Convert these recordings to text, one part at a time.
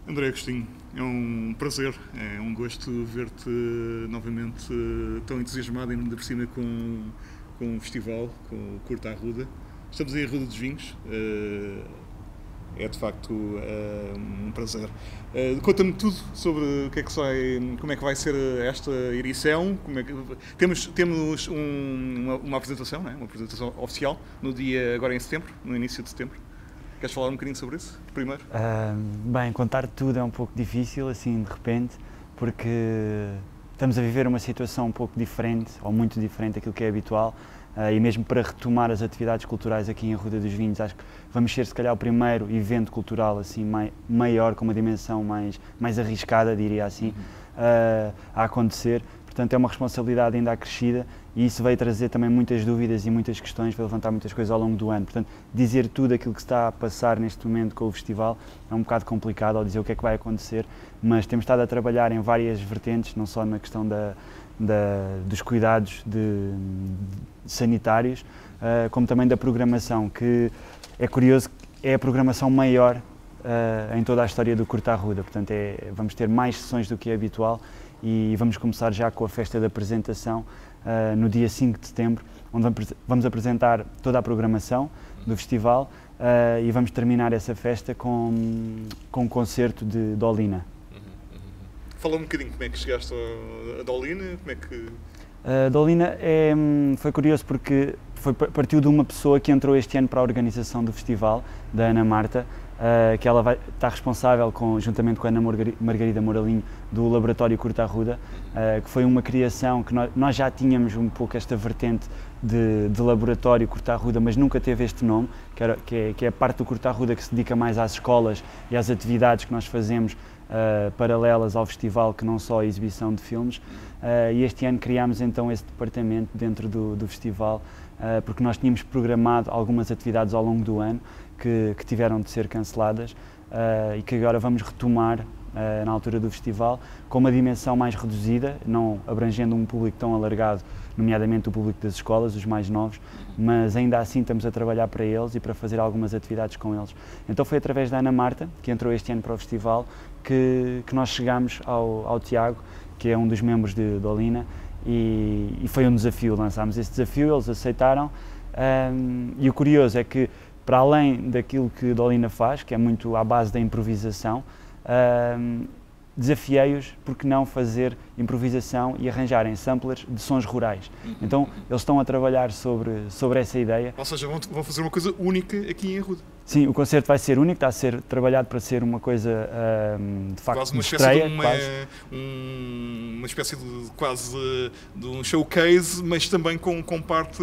André Agostinho, é um prazer, é um gosto ver-te novamente tão entusiasmado, ainda por cima com o festival, com o Curta Arruda. Estamos aí em Arruda dos Vinhos, é de facto um prazer. Conta-me tudo sobre o que é que como é que vai ser esta edição. Temos uma apresentação, não é? Uma apresentação oficial, no dia, agora em setembro, no início de setembro. Queres falar um bocadinho sobre isso, primeiro? Bem, contar tudo é um pouco difícil, assim, de repente, porque estamos a viver uma situação um pouco diferente, ou muito diferente daquilo que é habitual, e mesmo para retomar as atividades culturais aqui em Arruda dos Vinhos, acho que vamos ser, se calhar, o primeiro evento cultural, assim, maior, com uma dimensão mais arriscada, diria assim, a acontecer. Portanto, é uma responsabilidade ainda acrescida e isso veio trazer também muitas dúvidas e muitas questões, vai levantar muitas coisas ao longo do ano. Portanto, dizer tudo aquilo que está a passar neste momento com o festival é um bocado complicado, ao dizer o que é que vai acontecer, mas temos estado a trabalhar em várias vertentes, não só na questão dos cuidados sanitários, como também da programação, que é curioso, é a programação maior em toda a história do Curta Arruda. Portanto, vamos ter mais sessões do que é habitual e vamos começar já com a festa da apresentação no dia 5 de setembro, onde vamos apresentar toda a programação do festival e vamos terminar essa festa com um concerto de Dolina. Fala um bocadinho como é que chegaste a Dolina, como é que... A Dolina foi curioso porque partiu de uma pessoa que entrou este ano para a organização do festival, da Ana Marta, que ela está responsável, juntamente com a Ana Margarida Moralinho, do Laboratório Curta Arruda, que foi uma criação que nós já tínhamos um pouco esta vertente de Laboratório Curta Arruda, mas nunca teve este nome, que é a parte do Curta Arruda que se dedica mais às escolas e às atividades que nós fazemos paralelas ao festival, que não só a exibição de filmes. E este ano criámos então esse departamento dentro do festival, porque nós tínhamos programado algumas atividades ao longo do ano que tiveram de ser canceladas e que agora vamos retomar na altura do festival, com uma dimensão mais reduzida, não abrangendo um público tão alargado, nomeadamente o público das escolas, os mais novos, mas ainda assim estamos a trabalhar para eles e para fazer algumas atividades com eles. Então foi através da Ana Marta, que entrou este ano para o festival, que nós chegámos ao Tiago, que é um dos membros de Dolina, e foi um desafio, lançámos esse desafio, eles aceitaram, e o curioso é que, para além daquilo que Dolina faz, que é muito à base da improvisação, desafiei-os porque não fazer improvisação e arranjarem samplers de sons rurais. Então eles estão a trabalhar sobre essa ideia. Ou seja, vão fazer uma coisa única aqui em Arruda. Sim, o concerto vai ser único, está a ser trabalhado para ser uma coisa de facto quase uma estreia, uma espécie de um showcase, mas também com parte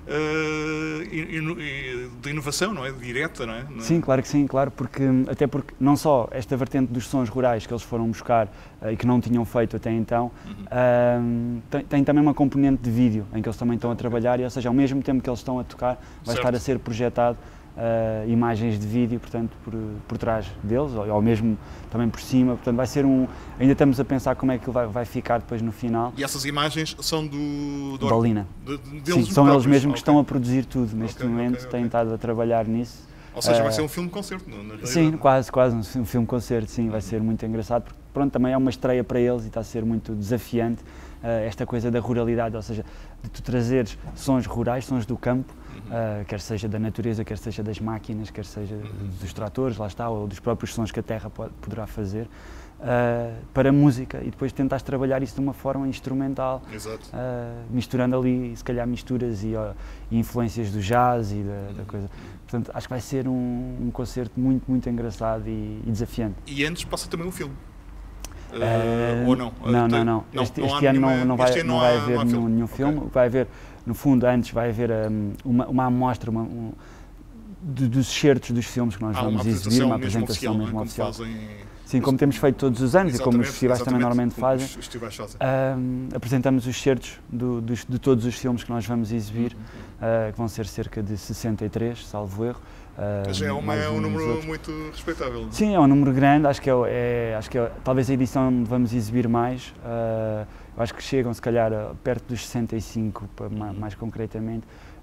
de inovação, não é? Direta, não é? Sim, claro que sim, claro, até porque não só esta vertente dos sons rurais que eles foram buscar e que não tinham feito até então, tem também uma componente de vídeo em que eles também estão a trabalhar, ou seja, ao mesmo tempo que eles estão a tocar, vai estar a ser projetado imagens de vídeo, portanto, por trás deles, ou mesmo também por cima, portanto vai ser ainda estamos a pensar como é que vai ficar depois no final. E essas imagens são do Dolina. Sim, são eles mesmos que estão a produzir tudo neste momento, têm estado a trabalhar nisso. Ou seja, vai ser um filme-concerto, não é? Sim, quase um filme-concerto, sim, vai ser muito engraçado, porque pronto, também é uma estreia para eles e está a ser muito desafiante esta coisa da ruralidade, ou seja, de tu trazeres sons rurais, sons do campo, quer seja da natureza, quer seja das máquinas, quer seja dos tratores, lá está, ou dos próprios sons que a terra poderá fazer, para a música, e depois tentares trabalhar isso de uma forma instrumental, misturando ali, se calhar, misturas e influências do jazz e da coisa. Portanto, acho que vai ser um concerto muito, muito engraçado e desafiante. E antes passa também um filme? Ou não? Não. Este ano não vai haver nenhum filme. Vai haver, no fundo, antes vai haver uma amostra dos excertos dos filmes que nós vamos exibir, uma apresentação mesmo oficial. Sim, como temos feito todos os anos e como os festivais também normalmente fazem, apresentamos os excertos de todos os filmes que nós vamos exibir, que vão ser cerca de 63, salvo erro. Já é um número muito respeitável. Sim, é um número grande, acho que talvez a edição onde vamos exibir mais, eu acho que chegam se calhar perto dos 65, mais concretamente,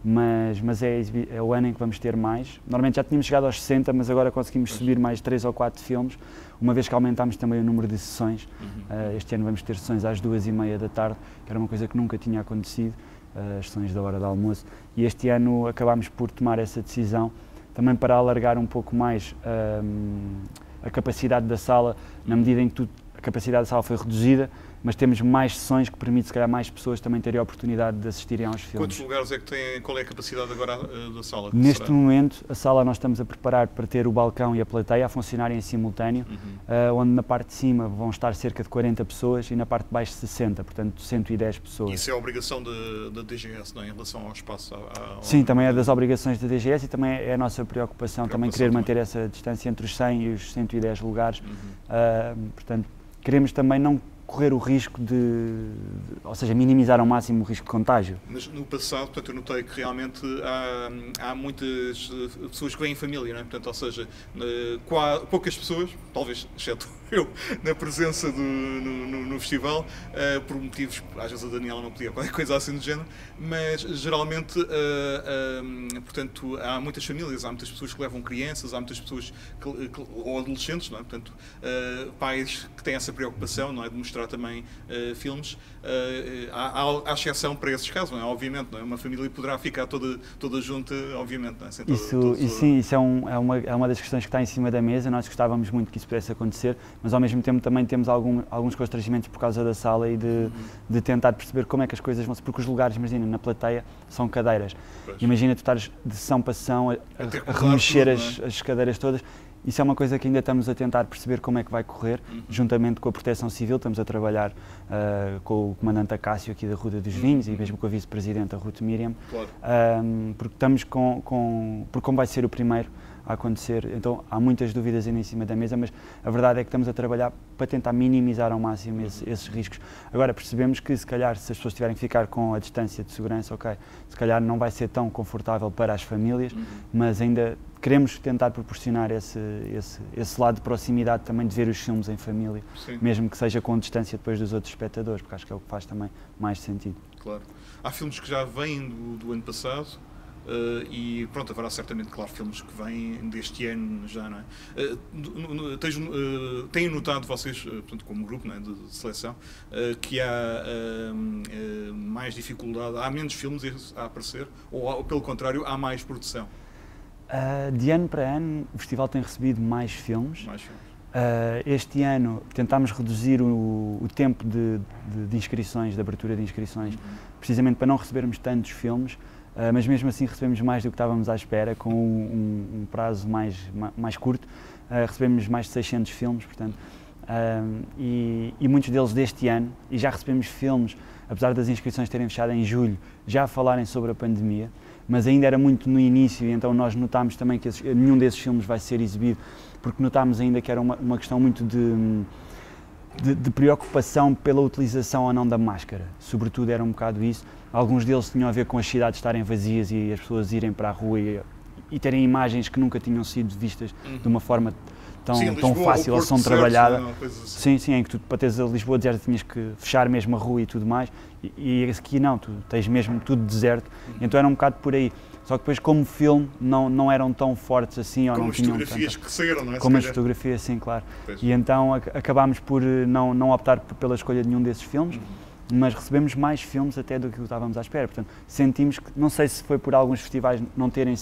mas é o ano em que vamos ter mais. Normalmente já tínhamos chegado aos 60, mas agora conseguimos subir mais 3 ou 4 filmes, uma vez que aumentámos também o número de sessões. Este ano vamos ter sessões às 2h30 da tarde, que era uma coisa que nunca tinha acontecido, as sessões da hora do almoço, e este ano acabámos por tomar essa decisão, também para alargar um pouco mais a capacidade da sala, na medida em que a capacidade da sala foi reduzida, mas temos mais sessões que permite, se calhar, mais pessoas também terem a oportunidade de assistirem aos filmes. Quantos lugares é que tem, qual é a capacidade agora da sala? Neste momento, a sala nós estamos a preparar para ter o balcão e a plateia a funcionarem em simultâneo, onde na parte de cima vão estar cerca de 40 pessoas e na parte de baixo 60, portanto 110 pessoas. Isso é a obrigação da DGS, não é? Em relação ao espaço? Sim, também é das obrigações da DGS e também é a nossa preocupação também querer manter essa distância entre os 100 e os 110 lugares. Portanto, queremos também não correr o risco ou seja, minimizar ao máximo o risco de contágio. Mas no passado, portanto, eu notei que realmente há muitas pessoas que vêm em família, não é? Portanto, ou seja, poucas pessoas, talvez, exceto eu, na presença no festival, por motivos, às vezes a Daniela não podia, qualquer coisa assim do género, mas geralmente, portanto, há muitas famílias, há muitas pessoas que levam crianças, há muitas pessoas ou adolescentes, não é? Portanto, pais que têm essa preocupação, não é? De mostrar também filmes. Há exceção para esses casos, não é? Obviamente, não é? Uma família poderá ficar toda junta, obviamente, não é? Sim, isso é uma das questões que está em cima da mesa. Nós gostávamos muito que isso pudesse acontecer, mas ao mesmo tempo também temos alguns constrangimentos por causa da sala e de tentar perceber como é que as coisas vão ser, porque os lugares, imagina, na plateia são cadeiras. Pois. Imagina tu estares de sessão para sessão a remexer as cadeiras todas. Isso é uma coisa que ainda estamos a tentar perceber como é que vai correr, juntamente com a Proteção Civil. Estamos a trabalhar com o comandante Acácio aqui da Ruda dos Vinhos e mesmo com a vice-presidente, a Ruth Miriam, claro. Porque estamos porque como vai ser o primeiro a acontecer, então há muitas dúvidas ainda em cima da mesa, mas a verdade é que estamos a trabalhar para tentar minimizar ao máximo esses riscos. Agora percebemos que se calhar se as pessoas tiverem que ficar com a distância de segurança, ok, se calhar não vai ser tão confortável para as famílias, mas ainda queremos tentar proporcionar esse lado de proximidade também, de ver os filmes em família, sim, mesmo que seja com distância depois dos outros espectadores, porque acho que é o que faz também mais sentido. Claro. Há filmes que já vêm do ano passado e pronto, haverá certamente, claro, filmes que vêm deste ano já, não é? Têm notado vocês, portanto, como grupo, não é, de seleção, que há mais dificuldade, há menos filmes a aparecer ou pelo contrário, há mais produção? De ano para ano, o festival tem recebido mais filmes. Este ano tentámos reduzir o tempo de inscrições, de abertura de inscrições, precisamente para não recebermos tantos filmes, mas mesmo assim recebemos mais do que estávamos à espera, com um prazo mais curto. Recebemos mais de 600 filmes, portanto, e muitos deles deste ano, e já recebemos filmes, apesar das inscrições terem fechado em julho, já a falarem sobre a pandemia, mas ainda era muito no início, e então nós notámos também que nenhum desses filmes vai ser exibido, porque notámos ainda que era uma questão muito de preocupação pela utilização ou não da máscara. Sobretudo era um bocado isso. Alguns deles tinham a ver com as cidades estarem vazias e as pessoas irem para a rua e terem imagens que nunca tinham sido vistas de uma forma tão fácil ou tão trabalhada. Assim. Sim, em que tu, para teres a Lisboa deserta, tinhas que fechar mesmo a rua e tudo mais, e aqui não, tu tens mesmo tudo deserto, então era um bocado por aí. Só que depois, como filme, não eram tão fortes assim, ou como não tinham tanto. Como as fotografias que saíram, não é? Como as fotografias, sim, claro. Pois. E então acabámos por não optar pela escolha de nenhum desses filmes, mas recebemos mais filmes até do que estávamos à espera. Portanto, sentimos que, não sei se foi por alguns festivais não terem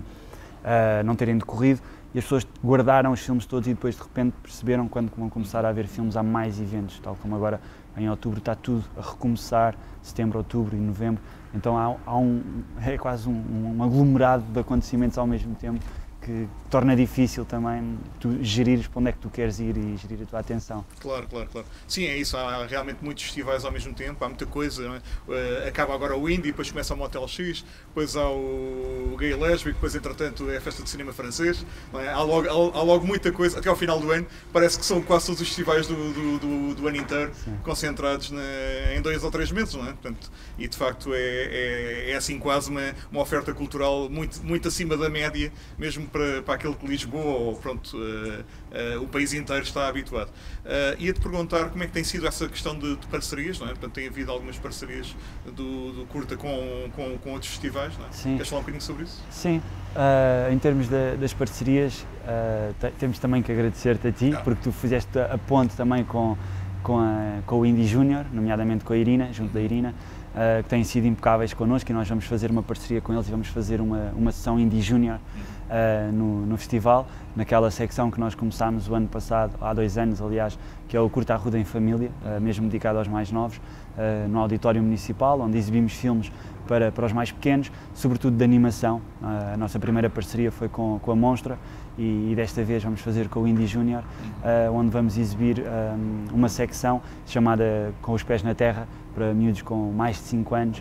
decorrido, e as pessoas guardaram os filmes todos e depois de repente perceberam quando vão começar a haver filmes, há mais eventos, tal como agora em outubro está tudo a recomeçar, setembro, outubro e novembro, então é quase um aglomerado de acontecimentos ao mesmo tempo, que torna difícil também tu gerires para onde é que tu queres ir e gerir a tua atenção. Claro. Sim, é isso, há realmente muitos festivais ao mesmo tempo, há muita coisa, não é? Acaba agora o Indie, depois começa o Motel X, depois há o Gay Lésbico, depois entretanto é a Festa de Cinema Francês, não é? Há logo muita coisa, até ao final do ano, parece que são quase todos os festivais do ano inteiro, sim, concentrados em 2 ou 3 meses, não é? Portanto, e de facto é assim quase uma oferta cultural muito acima da média, mesmo para aquele que Lisboa ou pronto, o país inteiro está habituado. Ia-te perguntar como é que tem sido essa questão de parcerias, não é? Portanto, tem havido algumas parcerias do Curta com outros festivais, não é? Sim. Queres falar um bocadinho sobre isso? Sim, em termos das parcerias, temos também que agradecer-te a ti, porque tu fizeste a ponte também com o Indie Junior, nomeadamente com a Irina, junto da Irina, que têm sido impecáveis connosco, e nós vamos fazer uma parceria com eles e vamos fazer uma sessão Indie Junior no festival, naquela secção que nós começámos o ano passado, há 2 anos aliás, que é o Curta Arruda em Família, mesmo dedicado aos mais novos, no Auditório Municipal, onde exibimos filmes para os mais pequenos, sobretudo de animação. A nossa primeira parceria foi com a Monstra e desta vez vamos fazer com o Indie Junior, onde vamos exibir uma secção chamada Com os Pés na Terra, para miúdos com mais de 5 anos,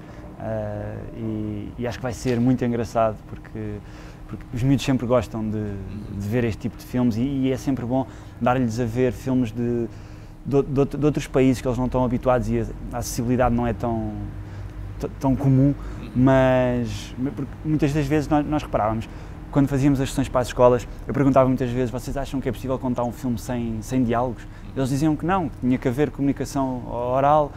e acho que vai ser muito engraçado, porque os miúdos sempre gostam de ver este tipo de filmes e é sempre bom dar-lhes a ver filmes de outros países que eles não estão habituados e a acessibilidade não é tão comum, mas muitas das vezes nós reparávamos, quando fazíamos as sessões para as escolas, eu perguntava muitas vezes: vocês acham que é possível contar um filme sem diálogos? Eles diziam que não, que tinha que haver comunicação oral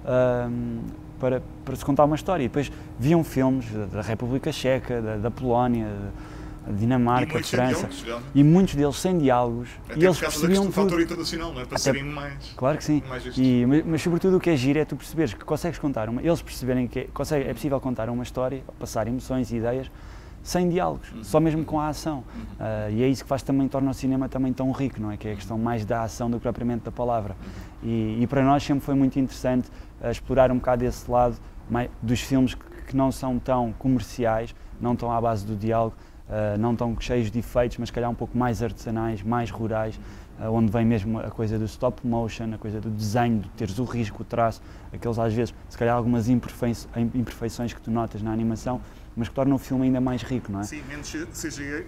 para se contar uma história. E depois viam filmes da República Checa, da Polónia, da Dinamarca, de França, e muitos deles sem diálogos, e eles percebiam tudo. Fator internacional, não é? Para serem mais... Claro que sim, mas sobretudo o que é giro é tu perceberes que consegues contar eles perceberem que é possível contar uma história, passar emoções e ideias, sem diálogos, só mesmo com a ação. E é isso que torna o cinema também tão rico, não é? Que é a questão mais da ação do que propriamente da palavra. E para nós sempre foi muito interessante explorar um bocado esse lado dos filmes que não são tão comerciais, não tão à base do diálogo, não tão cheios de efeitos, mas se calhar um pouco mais artesanais, mais rurais, onde vem mesmo a coisa do stop motion, a coisa do desenho, de teres o risco, o traço, aqueles às vezes, se calhar algumas imperfeições que tu notas na animação, mas que tornam o filme ainda mais rico, não é? Sim, menos CGI,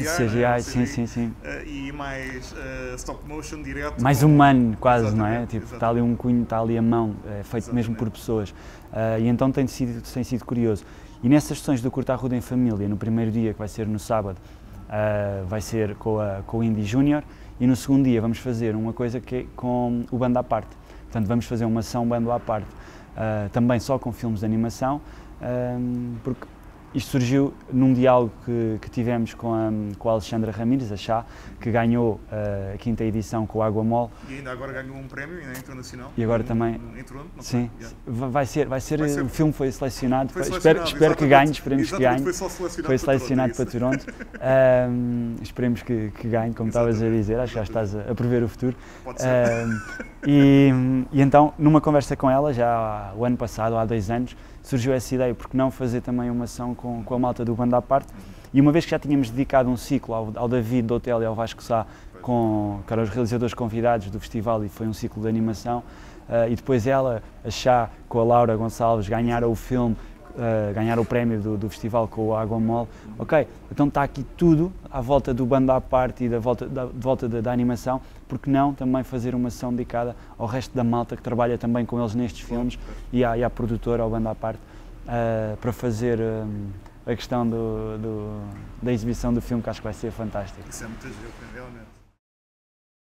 sim. E mais stop motion direto. Mais humano quase, exatamente, não é? Tipo, está ali um cunho, está ali a mão, é feito mesmo por pessoas. E então tem sido curioso. E nessas sessões do Curta Arruda em Família, no primeiro dia, que vai ser no sábado, vai ser com o Indie Junior, e no segundo dia vamos fazer uma coisa que é com o Banda à Parte. Portanto, vamos fazer uma ação Banda à Parte, também só com filmes de animação, porque isto surgiu num diálogo que tivemos com a Alexandra Ramírez, a Chá, que ganhou a 5ª edição com o Água Mole. E ainda agora ganhou um prémio internacional. E agora também. Em Toronto, não sim, vai ser. O filme foi selecionado. Espero que ganhe, esperemos que ganhe. Foi selecionado para Toronto. Esperemos que ganhe, como estavas a dizer, acho que já estás a prever o futuro. Pode ser. E então, numa conversa com ela, já o ano passado, há 2 anos, surgiu essa ideia, porque não fazer também uma ação com a malta do Banda à Parte. E uma vez que já tínhamos dedicado um ciclo ao David do Hotel e ao Vasco Sá, que eram os realizadores convidados do festival, e foi um ciclo de animação, e depois ela, a Chá, com a Laura Gonçalves, ganharam o filme, ganharam o prémio do festival com o Água Mole. Ok, então está aqui tudo à volta do Banda à Parte e de volta da animação, porque não também fazer uma ação dedicada ao resto da malta que trabalha também com eles nestes filmes, e à produtora, ao Banda à Parte, para fazer a questão da exibição do filme, que acho que vai ser fantástico. Isso é muito giro, realmente.